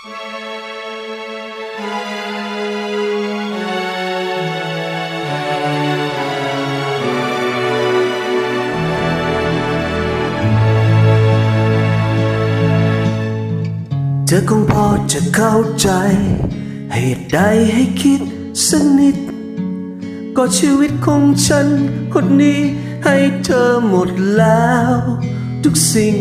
เธอคงพอจะเข้าใจเหตุใดให้คิดสักนิดก็ชีวิตของฉันคนนี้ให้เธอหมดแล้วทุกสิ่ง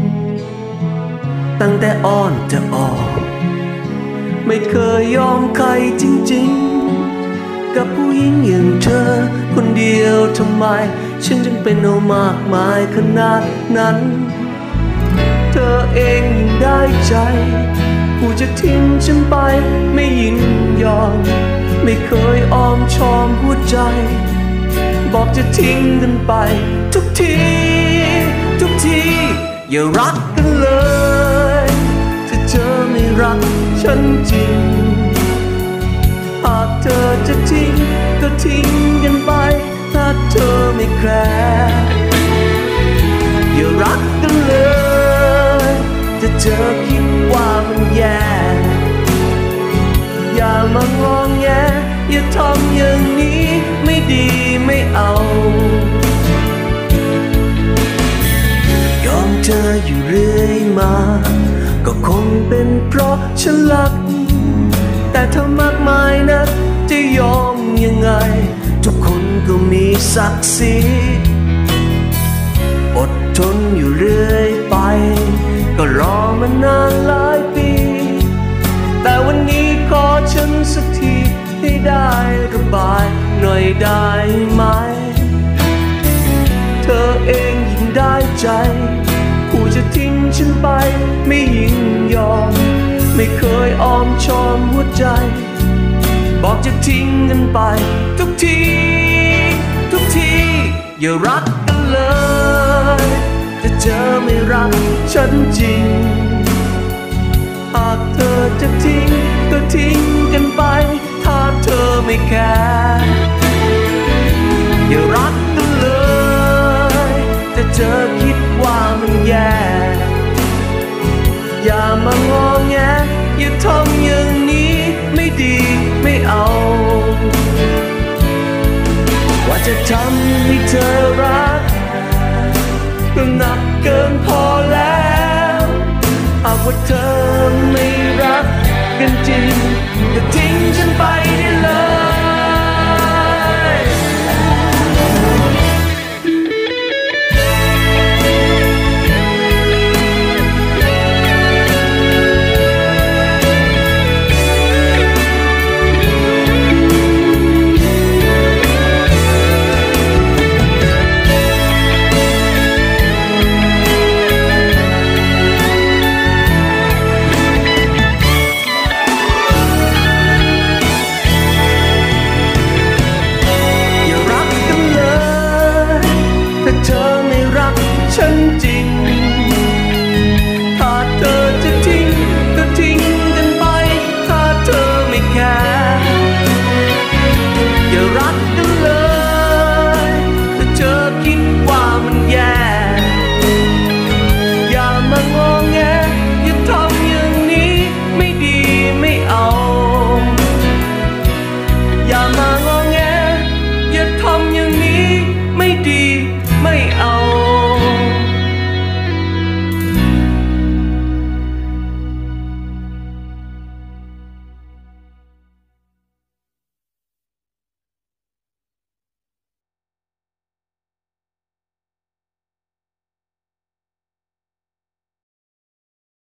ตั้งแต่อ่อนจะออกไม่เคยยอมใครจริงๆกับผู้หญิงอย่างเธอคนเดียวทำไมฉันจึงเป็นเอามากมายขนาดนั้นเธอเองยิ่งได้ใจผู้จะทิ้งฉันไปไม่ยินยอมไม่เคยอ้อมชอมหัวใจบอกจะทิ้งกันไปทุกทีทุกทีอย่ารักกันเลยถ้าเธอไม่รักฉันจริงหากเธอจะทิ้งก็ทิ้งกันไปถ้าเธอไม่แคร์อย่ารักกันเลยถ้าเธอคิดว่ามันแย่อย่ามางองแงอย่าทำอย่างนี้ไม่ดีไม่เอายอมเธออยู่เรื่อยมาก็คงเป็นเพราะฉันรักแต่ถ้ามากมายนักจะยอมยังไงทุกคนก็มีศักดิ์ศรีอดทนอยู่เรื่อยไปก็รอมานานหลายปีแต่วันนี้ขอฉันสักทีให้ได้ระบายหน่อยได้ไหมเธอเองยิ่งได้ใจผู้จะทิ้งฉันไปไม่ยิ่งยอมไม่เคยอ้อมชอมหัวใจบอกจะทิ้งกันไปทุกทีทุกทีอย่ารักกันเลยถ้าเธอไม่รักฉันจริงหากเธอจะทิ้งก็ทิ้งกันไปถ้าเธอไม่แคร์อย่ารักกันเลยถ้าเธอคิดว่ามันแย่อย่ามางอแงอย่าทำอย่างนี้ไม่ดีไม่เอาว่าจะทำให้เธอรักก็หนักเกินพอแล้วหากว่าเธอไม่รักกันจริงก็ทิ้งฉันไปได้เลย